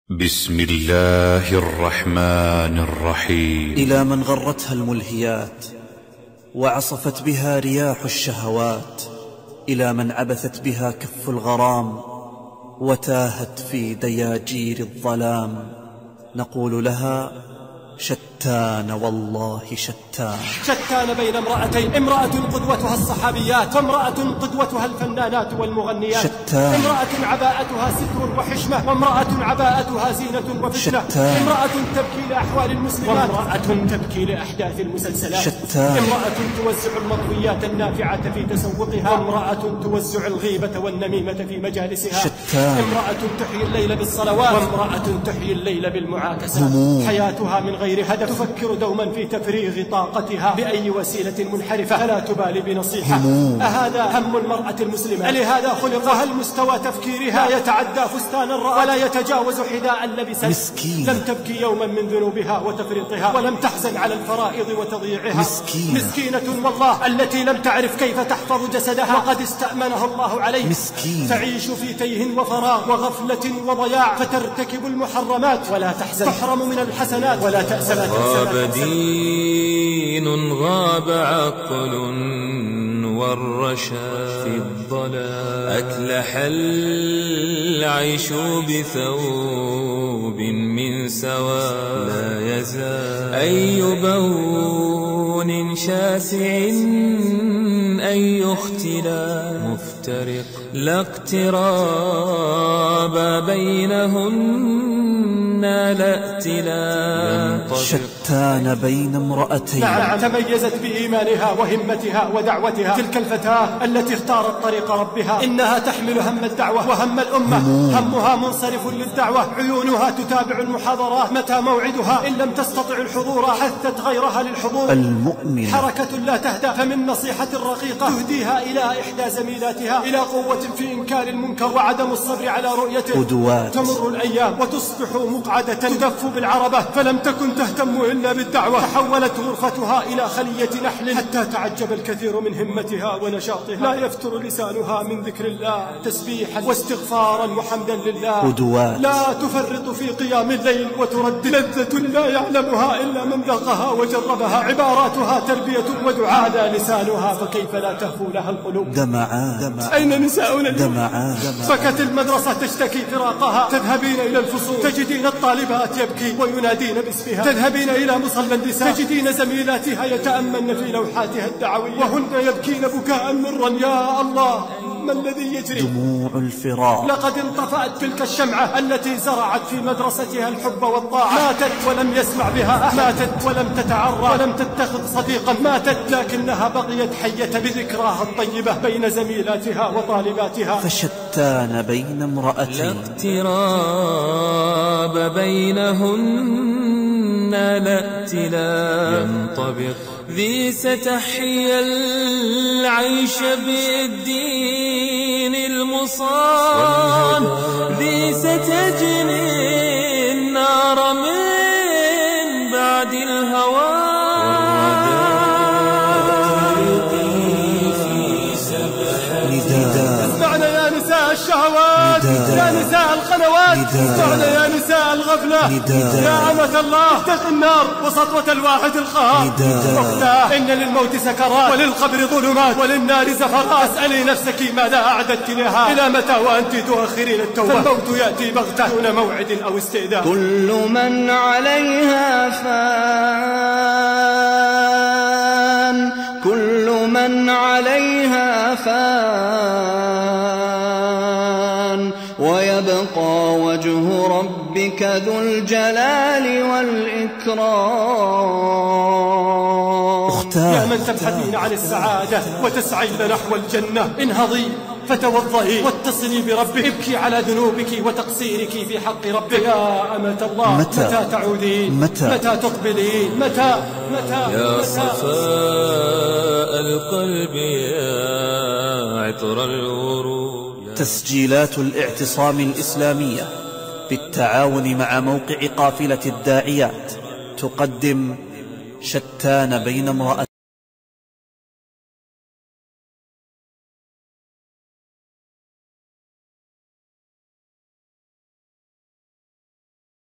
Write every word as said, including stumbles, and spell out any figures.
بسم الله الرحمن الرحيم. إلى من غرتها الملهيات وعصفت بها رياح الشهوات، إلى من عبثت بها كف الغرام وتاهت في دياجير الظلام، نقول لها شتان والله شتان. شتان بين امرأتين، امرأة قدوتها الصحابيات وامرأة قدوتها الفنانات والمغنيات. شتان. امرأة عباءتها ستر وحشمة وامرأة عباءتها زينة وفتنة. شتان. امرأة تبكي لأحوال المسلمات وامرأة تبكي لأحداث المسلسلات. شتان. امرأة توزع المطويات النافعة في تسوقها وامرأة توزع الغيبة والنميمة في مجالسها. شتان. امرأة تحيي الليل بالصلوات وامرأة تحيي الليل بالمعاكسات. هموم. حياتها من غير هدف، تفكر دوما في تفريغ طاقتها بأي وسيلة منحرفة، فلا تبالي بنصيحة. هموم. أهذا هم المرأة المسلمة؟ ألهذا خلق؟ هل مستوى تفكيرها لا يتعدى فستانا رأى ولا يتجاوز حذاء لبست؟ مسكين. لم تبكي يوما من ذنوبها وتفريطها ولم تحزن على الفرائض وتضييعها. مسكينة. مسكينة والله التي لم تعرف كيف تحفظ جسدها وقد استأمنه الله عليه. مسكين. تعيش في تيه وفراغ وغفلة وضياع، فترتكب المحرمات ولا تحزن، تحرم من الحسنات ولا تأسف. غاب دين غاب عقل والرشاد في الضلال، أكلح العيش بثوب من سواد، لا يزال أي بون شاسع أي اختلاف مفترق، لا اقتراب بينهن لا ائتلاف. شتان بين امرأتين. نعم، تميزت بإيمانها وهمتها ودعوتها تلك الفتاة التي اختارت طريق ربها. إنها تحمل هم الدعوة وهم الأمة. هموم. همها منصرف للدعوة، عيونها تتابع المحاضرات، متى موعدها إن لم تستطع الحضور حثت غيرها للحضور. المؤمن. حركة لا تهدى، فمن نصيحة رقيقة تهديها إلى إحدى زميلاتها إلى قوة في إنكار المنكر وعدم الصبر على رؤيته. قدوات. تمر الأيام وتصبح مقعدة تدف بالعربة، فلم تكن تهتم إلا بالدعوة. تحولت غرفتها إلى خلية نحل، حتى تعجب الكثير من همتها ونشاطها. لا يفتر لسانها من ذكر الله تسبيحا واستغفارا وحمدا لله. قدوات. لا تفرط في قيام الليل وتردد لذة لا يعلمها إلا من ذاقها وجربها. عباراتها تربية ودعاء، هذا لسانها فكيف لا تهفو لها القلوب. دمعان. أين نساؤنا اليوم؟ دمعان. بكت المدرسة تشتكي فراقها، تذهبين إلى الفصول تجدين الطالبات يبكي وينادين باسمها، تذهبين إلى مصلى النساء تجدين زميلاتها يتأملن في لوحاتها الدعوية وهن يبكين بكاء مرا. يا الله، ما الذي يجري؟ دموع الفراق. لقد انطفأت تلك الشمعة التي زرعت في مدرستها الحب والطاعة. ماتت ولم يسمع بها أحد، ماتت ولم تتعرى ولم تتخذ صديقا، ماتت لكنها بقيت حية بذكراها الطيبة بين زميلاتها وطالباتها. فشتان بين امرأتين. لا اقتراب بينهن لا ائتلاف ينطبق، ذي ستحيا العيش بالدين المصان، ذي ستجني النار من بعد الهوان. اسمعنا يا نساء الشهوات، يا نساء القنوات، اسمعنا يا نساء الغفلة. يا أمة الله، اتق النار وسطوة الواحد القهار. أختاه، إن للموت سكرات وللقبر ظلمات وللنار زفرات. اسألي نفسك ماذا أعددت لها؟ إلى متى وأنت تؤخرين التوبة؟ فالموت يأتي بغتة دون موعد أو استئذان. كل من عليها فان، كل من عليها فان، ويبقى وجه ربك ذو الجلال والإكرام. يا من تبحثين عن السعادة وتسعين نحو الجنة، انهضي فتوضئي واتصلي بربك، ابكي على ذنوبك وتقصيرك في حق ربك. يا أمة الله، متى, متى تعودين؟ متى, متى تقبلين؟ متى متى يا متى؟ صفاء القلب يا عطر الورود. تسجيلات الاعتصام الإسلامية بالتعاون مع موقع قافلة الداعيات تقدم شتان بين امرأتين.